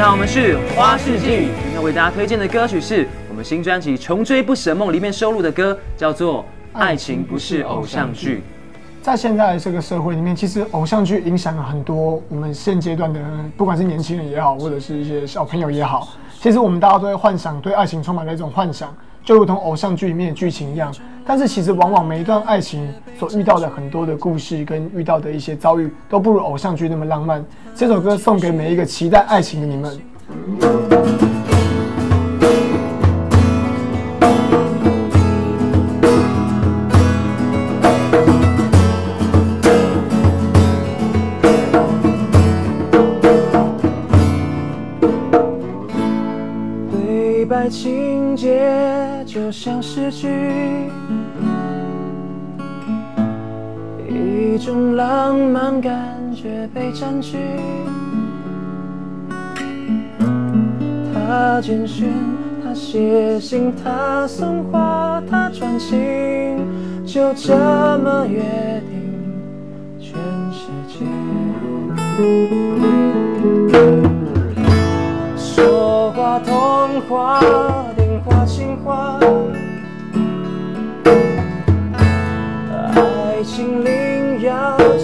好，我们是花世纪。今天为大家推荐的歌曲是我们新专辑《穷追不舍梦》里面收录的歌，叫做《爱情不是偶像剧》。 在现在的这个社会里面，其实偶像剧影响了很多我们现阶段的，不管是年轻人也好，或者是一些小朋友也好，其实我们大家都会幻想，对爱情充满了一种幻想，就如同偶像剧里面的剧情一样。但是其实往往每一段爱情所遇到的很多的故事跟遇到的一些遭遇，都不如偶像剧那么浪漫。这首歌送给每一个期待爱情的你们。 对白情节就像诗句，一种浪漫感觉被占据。他简讯，他写信，他送花，他传情，就这么约定全世界。说话童话，电话情话，爱情灵药。